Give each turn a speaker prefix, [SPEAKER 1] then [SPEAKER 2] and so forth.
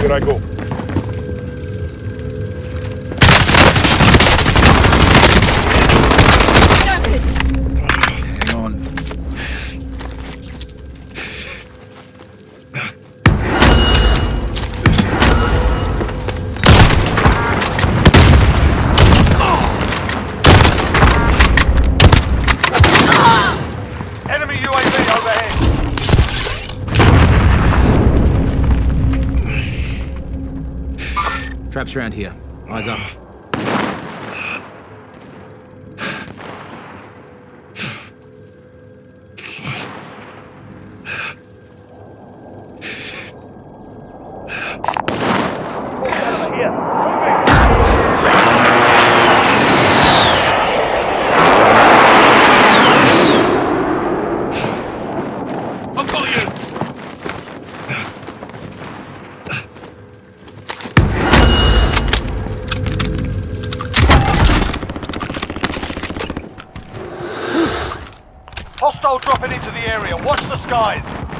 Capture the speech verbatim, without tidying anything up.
[SPEAKER 1] Here I go.
[SPEAKER 2] Hang on.
[SPEAKER 1] Enemy U A V overhead.
[SPEAKER 2] Traps around here. Eyes up.
[SPEAKER 1] Hostile dropping into the area. Watch the skies.